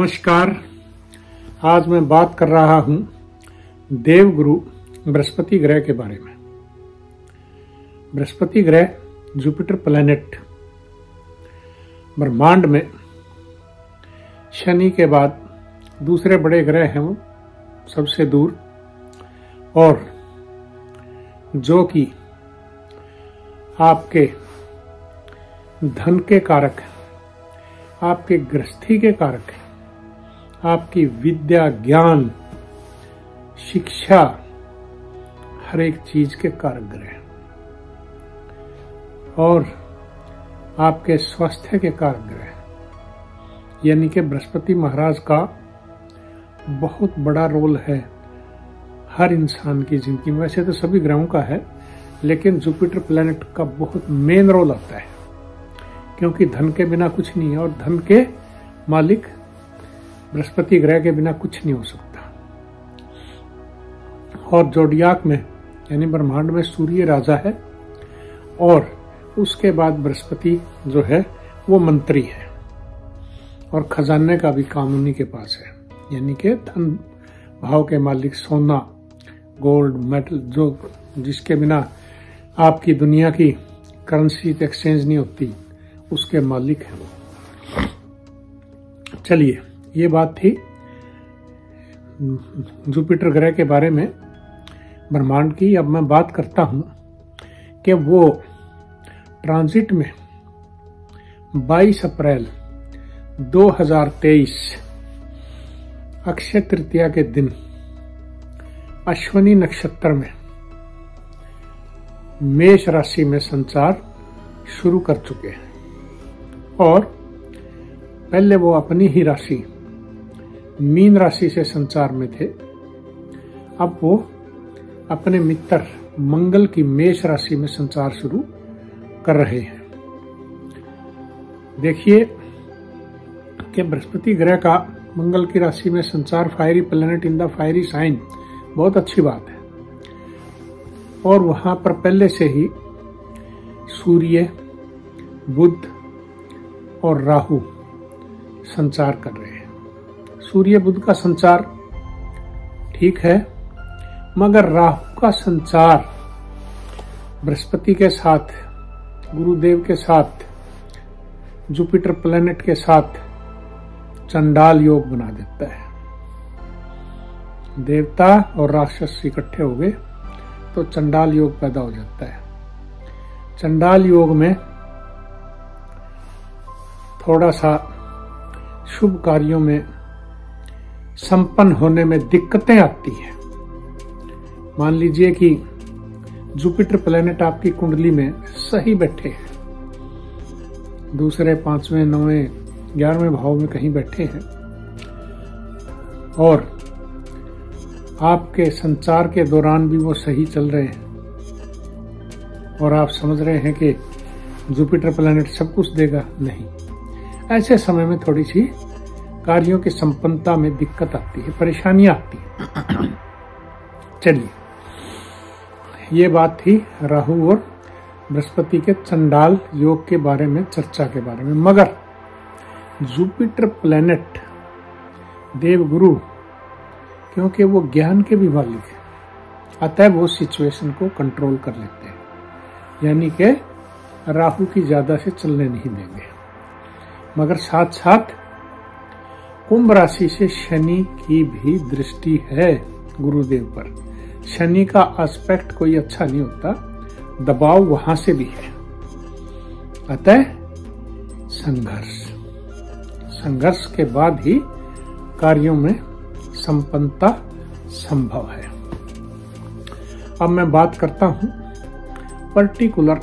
नमस्कार। आज मैं बात कर रहा हूं देवगुरु बृहस्पति ग्रह के बारे में। बृहस्पति ग्रह जुपिटर प्लैनेट ब्रह्मांड में शनि के बाद दूसरे बड़े ग्रह हैं, वो सबसे दूर, और जो कि आपके धन के कारक हैं, आपके गृहस्थी के कारक हैं, आपकी विद्या, ज्ञान, शिक्षा, हर एक चीज के कारक ग्रह हैं, और आपके स्वास्थ्य के कारक ग्रह हैं। यानी कि बृहस्पति महाराज का बहुत बड़ा रोल है हर इंसान की जिंदगी में। वैसे तो सभी ग्रहों का है, लेकिन जुपिटर प्लैनेट का बहुत मेन रोल आता है, क्योंकि धन के बिना कुछ नहीं है, और धन के मालिक बृहस्पति ग्रह के बिना कुछ नहीं हो सकता। और जोडियाक में यानी ब्रह्मांड में सूर्य राजा है, और उसके बाद बृहस्पति जो है वो मंत्री है, और खजाने का भी काम उन्हीं के पास है। यानी कि धन भाव के मालिक, सोना, गोल्ड, मेटल, जो जिसके बिना आपकी दुनिया की करेंसी एक्सचेंज नहीं होती, उसके मालिक हैं वो। चलिए, ये बात थी जुपिटर ग्रह के बारे में, ब्रह्मांड की। अब मैं बात करता हूं कि वो ट्रांजिट में 22 अप्रैल 2023 अक्षय तृतीया के दिन अश्विनी नक्षत्र में मेष राशि में संचार शुरू कर चुके हैं, और पहले वो अपनी ही राशि मीन राशि से संचार में थे। अब वो अपने मित्र मंगल की मेष राशि में संचार शुरू कर रहे हैं। देखिए कि बृहस्पति ग्रह का मंगल की राशि में संचार, fiery planet in the fiery sign, बहुत अच्छी बात है। और वहां पर पहले से ही सूर्य, बुध और राहु संचार कर रहे हैं। सूर्य बुध का संचार ठीक है, मगर राहु का संचार बृहस्पति के साथ, गुरुदेव के साथ, जुपिटर प्लैनेट के साथ चंडाल योग बना देता है। देवता और राक्षस इकट्ठे हो गए तो चंडाल योग पैदा हो जाता है। चंडाल योग में थोड़ा सा शुभ कार्यों में संपन्न होने में दिक्कतें आती हैं। मान लीजिए कि जुपिटर प्लैनेट आपकी कुंडली में सही बैठे हैं, दूसरे, 5वें, 9वें, 11वें भाव में कहीं बैठे हैं, और आपके संचार के दौरान भी वो सही चल रहे हैं, और आप समझ रहे हैं कि जुपिटर प्लैनेट सब कुछ देगा। नहीं, ऐसे समय में थोड़ी सी कार्यों की संपन्नता में दिक्कत आती है, परेशानियां आती है। चलिए, ये बात थी राहु और बृहस्पति के चंडाल योग के बारे में, चर्चा के बारे में। मगर जुपिटर प्लैनेट देवगुरु, क्योंकि वो ज्ञान के भी मालिक है, अतः वो सिचुएशन को कंट्रोल कर लेते हैं। यानी कि राहु की ज्यादा से चलने नहीं देंगे। मगर साथ साथ कुंभ राशि से शनि की भी दृष्टि है गुरुदेव पर। शनि का एस्पेक्ट कोई अच्छा नहीं होता, दबाव वहां से भी है। अतः संघर्ष के बाद ही कार्यों में संपन्नता संभव है। अब मैं बात करता हूं पर्टिकुलर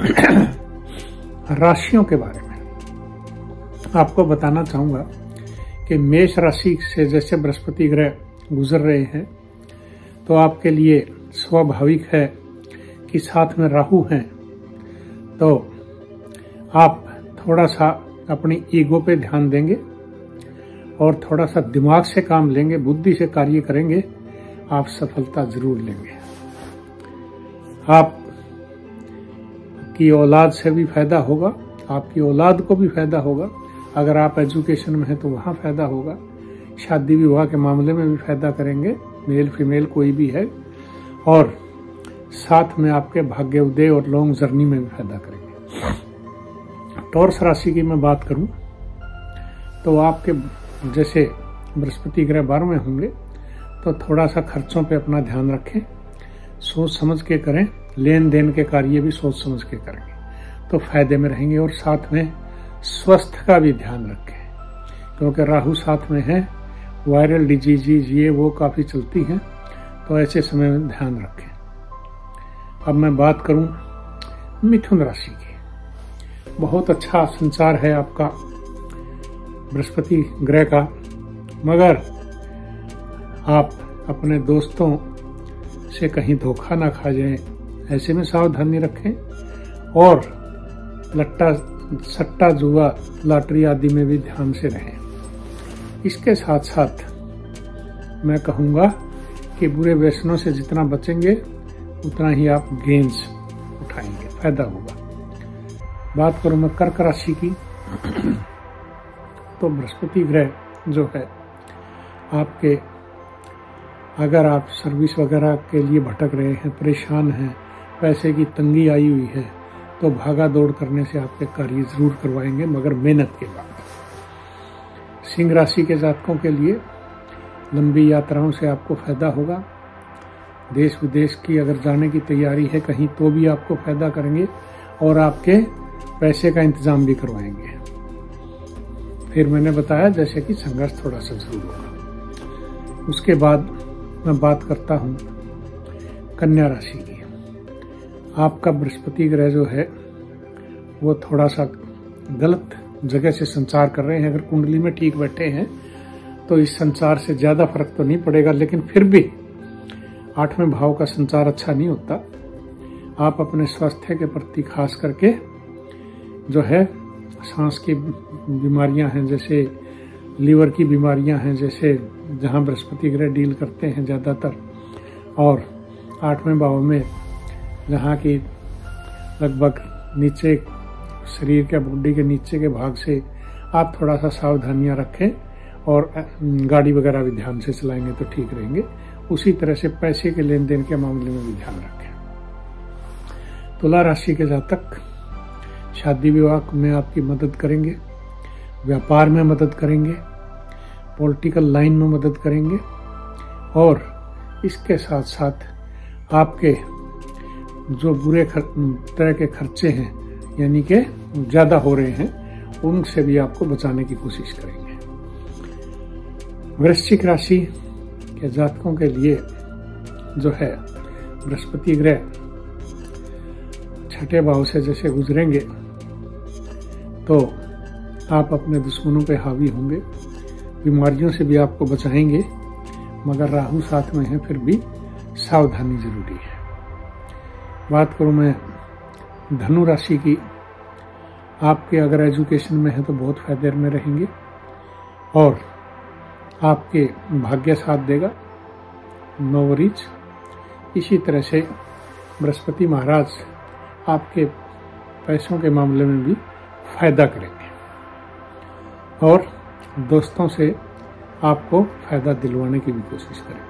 राशियों के बारे में। आपको बताना चाहूंगा कि मेष राशि से जैसे बृहस्पति ग्रह गुजर रहे हैं, तो आपके लिए स्वाभाविक है कि साथ में राहु हैं, तो आप थोड़ा सा अपनी ईगो पे ध्यान देंगे और थोड़ा सा दिमाग से काम लेंगे, बुद्धि से कार्य करेंगे, आप सफलता जरूर लेंगे। आप की औलाद से भी फायदा होगा, आपकी औलाद को भी फायदा होगा। अगर आप एजुकेशन में हैं तो वहाँ फायदा होगा। शादी विवाह के मामले में भी फायदा करेंगे, मेल फीमेल कोई भी है, और साथ में आपके भाग्य उदय और लॉन्ग जर्नी में भी फायदा करेंगे। टॉरस राशि की मैं बात करूं तो आपके जैसे बृहस्पति ग्रह 12वें होंगे तो थोड़ा सा खर्चों पे अपना ध्यान रखें, सोच समझ के करें, लेन देन के कार्य भी सोच समझ के करेंगे तो फायदे में रहेंगे। और साथ में स्वास्थ्य का भी ध्यान रखें क्योंकि राहु साथ में है, वायरल डिजीज ये वो काफी चलती हैं, तो ऐसे समय में ध्यान रखें। अब मैं बात करूं मिथुन राशि की। बहुत अच्छा संचार है आपका बृहस्पति ग्रह का, मगर आप अपने दोस्तों से कहीं धोखा ना खा जाएं, ऐसे में सावधानी रखें। और लट्टा सट्टा जुआ लॉटरी आदि में भी ध्यान से रहें। इसके साथ साथ मैं कहूंगा कि बुरे व्यसनों से जितना बचेंगे उतना ही आप गेंस उठाएंगे, फायदा होगा। बात करूं मैं कर्क राशि की तो बृहस्पति ग्रह जो है आपके, अगर आप सर्विस वगैरह के लिए भटक रहे हैं, परेशान हैं, पैसे की तंगी आई हुई है, तो भागा दौड़ करने से आपके कार्य जरूर करवाएंगे, मगर मेहनत के बाद। सिंह राशि के जातकों के लिए लंबी यात्राओं से आपको फायदा होगा। देश विदेश की अगर जाने की तैयारी है कहीं तो भी आपको फायदा करेंगे और आपके पैसे का इंतजाम भी करवाएंगे। फिर मैंने बताया जैसे कि संघर्ष थोड़ा सा जरूर होगा। उसके बाद मैं बात करता हूं कन्या राशि की। आपका बृहस्पति ग्रह जो है वो थोड़ा सा गलत जगह से संचार कर रहे हैं। अगर कुंडली में ठीक बैठे हैं तो इस संचार से ज्यादा फर्क तो नहीं पड़ेगा, लेकिन फिर भी 8वें भाव का संचार अच्छा नहीं होता। आप अपने स्वास्थ्य के प्रति खास करके जो है सांस की बीमारियां हैं, जैसे लीवर की बीमारियां हैं, जैसे जहां बृहस्पति ग्रह डील करते हैं ज्यादातर, और 8वें भाव में जहां की लगभग नीचे शरीर के बॉडी के नीचे के भाग से आप थोड़ा सा सावधानियां रखें और गाड़ी वगैरह भी ध्यान से चलाएंगे तो ठीक रहेंगे। उसी तरह से पैसे के लेन देन के मामले में भी ध्यान रखें। तुला राशि के जातक शादी विवाह में आपकी मदद करेंगे, व्यापार में मदद करेंगे, पॉलिटिकल लाइन में मदद करेंगे, और इसके साथ साथ आपके जो बुरे तरह के खर्चे हैं यानी कि ज्यादा हो रहे हैं उनसे भी आपको बचाने की कोशिश करेंगे। वृश्चिक राशि के जातकों के लिए जो है बृहस्पति ग्रह 6ठे भाव से जैसे गुजरेंगे तो आप अपने दुश्मनों पे हावी होंगे, बीमारियों से भी आपको बचाएंगे, मगर राहु साथ में है, फिर भी सावधानी जरूरी है। बात करूं मैं धनु राशि की। आपके अगर एजुकेशन में है तो बहुत फायदे में रहेंगे और आपके भाग्य साथ देगा, नो वरीज। इसी तरह से बृहस्पति महाराज आपके पैसों के मामले में भी फायदा करेंगे और दोस्तों से आपको फायदा दिलवाने की भी कोशिश करेंगे।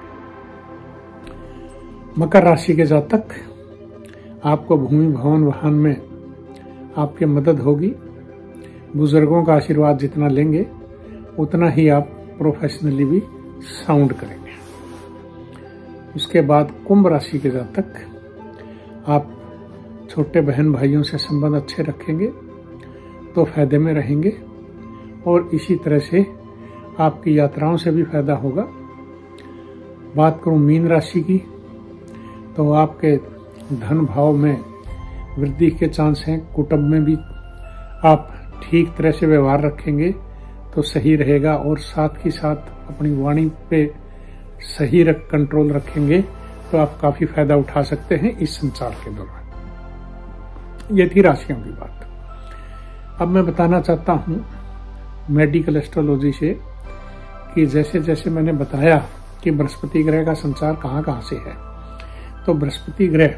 मकर राशि के जातक, आपको भूमि भवन वाहन में आपकी मदद होगी। बुजुर्गों का आशीर्वाद जितना लेंगे उतना ही आप प्रोफेशनली भी साउंड करेंगे। उसके बाद कुंभ राशि के जातक, आप छोटे बहन भाइयों से संबंध अच्छे रखेंगे तो फायदे में रहेंगे और इसी तरह से आपकी यात्राओं से भी फायदा होगा। बात करूं मीन राशि की, तो आपके धन भाव में वृद्धि के चांस हैं। कुटुंब में भी आप ठीक तरह से व्यवहार रखेंगे तो सही रहेगा और साथ ही साथ अपनी वाणी पे सही कंट्रोल रखेंगे तो आप काफी फायदा उठा सकते हैं इस संचार के दौरान। ये थी राशियों की बात। अब मैं बताना चाहता हूं मेडिकल एस्ट्रोलॉजी से कि जैसे जैसे मैंने बताया कि बृहस्पति ग्रह का संचार कहां से है, तो बृहस्पति ग्रह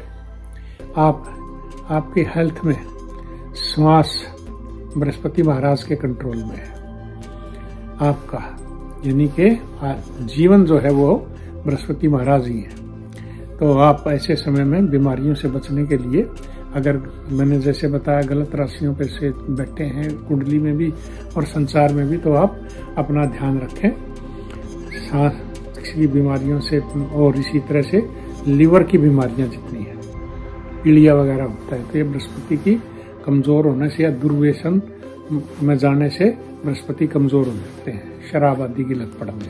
आपकी हेल्थ में श्वास बृहस्पति महाराज के कंट्रोल में है। आपका यानी कि जीवन जो है वो बृहस्पति महाराज ही है। तो आप ऐसे समय में बीमारियों से बचने के लिए, अगर मैंने जैसे बताया गलत राशियों पे से बैठे हैं कुंडली में भी और संसार में भी, तो आप अपना ध्यान रखें सांस की बीमारियों से। और इसी तरह से लीवर की बीमारियां जितनी है, पीलिया वगैरह होता है, तो ये बृहस्पति की कमजोर होने से या दुर्व्यसन में जाने से बृहस्पति कमजोर हो जाते हैं, शराब आदि की लत पड़ने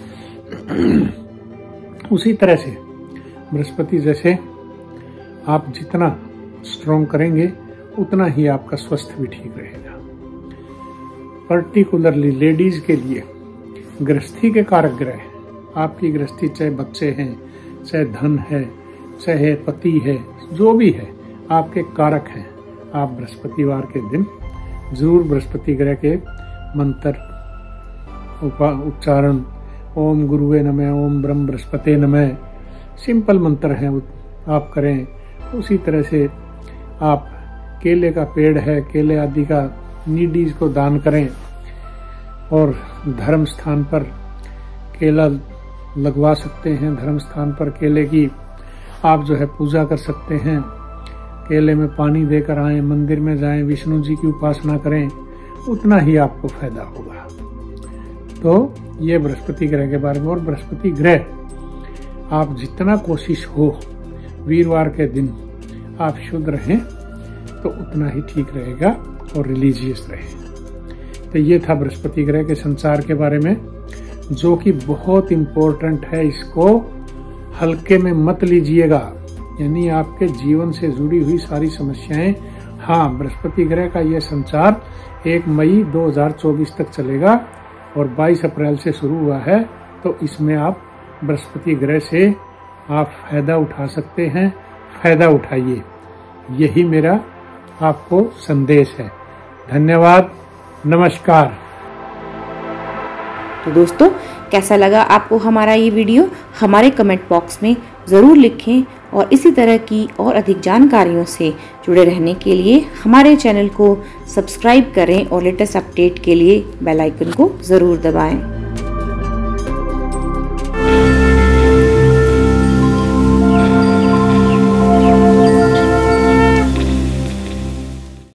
से। उसी तरह से बृहस्पति जैसे आप जितना स्ट्रॉन्ग करेंगे उतना ही आपका स्वास्थ्य भी ठीक रहेगा। पर्टिकुलरली लेडीज के लिए गृहस्थी के कारक ग्रह, आपकी गृहस्थी चाहे बच्चे हैं, चाहे धन है, चाहे पति है, जो भी है आपके कारक हैं, आप बृहस्पतिवार के दिन जरूर बृहस्पति ग्रह के मंत्र उच्चारण, ओम गुरुवे नमः, ओम ब्रह्म बृहस्पते नमः, सिंपल मंत्र हैं, आप करें। उसी तरह से आप केले का पेड़ है, केले आदि का नीडीज को दान करें, और धर्म स्थान पर केला लगवा सकते हैं, धर्म स्थान पर केले की आप जो है पूजा कर सकते हैं, केले में पानी देकर आए, मंदिर में जाएं, विष्णु जी की उपासना करें, उतना ही आपको फायदा होगा। तो ये बृहस्पति ग्रह के बारे में। और बृहस्पति ग्रह आप जितना कोशिश हो वीरवार के दिन आप शुद्ध रहें तो उतना ही ठीक रहेगा और रिलीजियस रहे। तो ये था बृहस्पति ग्रह के संचार के बारे में, जो कि बहुत इम्पोर्टेंट है। इसको हल्के में मत लीजिएगा, यानी आपके जीवन से जुड़ी हुई सारी समस्याएं। हाँ, बृहस्पति ग्रह का यह संचार 1 मई 2024 तक चलेगा और 22 अप्रैल से शुरू हुआ है। तो इसमें आप बृहस्पति ग्रह से आप फायदा उठा सकते हैं, फायदा उठाइए। यही मेरा आपको संदेश है। धन्यवाद, नमस्कार। तो दोस्तों, कैसा लगा आपको हमारा ये वीडियो? हमारे कमेंट बॉक्स में ज़रूर लिखें और इसी तरह की और अधिक जानकारियों से जुड़े रहने के लिए हमारे चैनल को सब्सक्राइब करें और लेटेस्ट अपडेट के लिए बेल आइकन को ज़रूर दबाएं।